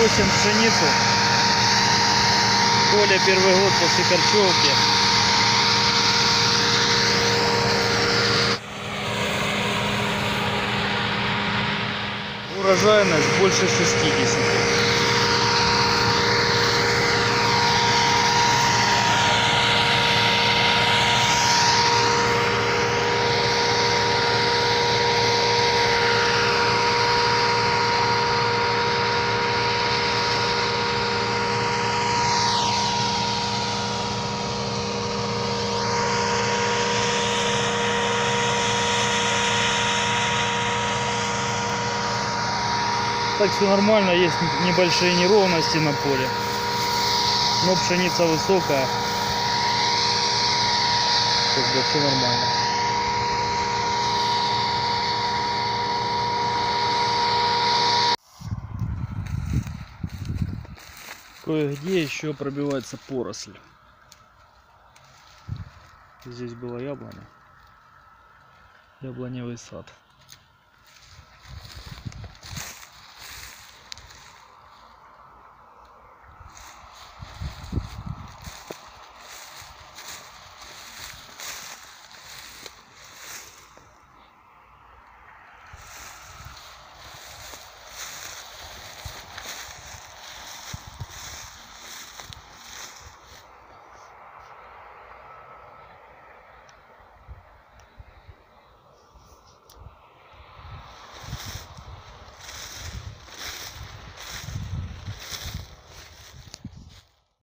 косим пшеницу. Поле первый год после корчевки. Урожайность больше 60. Так все нормально, есть небольшие неровности на поле, но пшеница высокая, тогда все нормально. Кое-где еще пробивается поросль. Здесь была яблоня, яблоневый сад.